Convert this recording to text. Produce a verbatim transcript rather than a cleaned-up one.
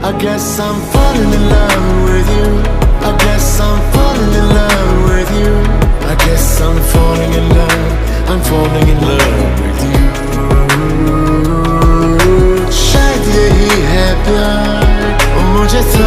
I guess I'm falling in love with you. I guess I'm falling in love with you. I guess I'm falling in love. I'm falling in love with you. शायद यही है प्यार, मुझे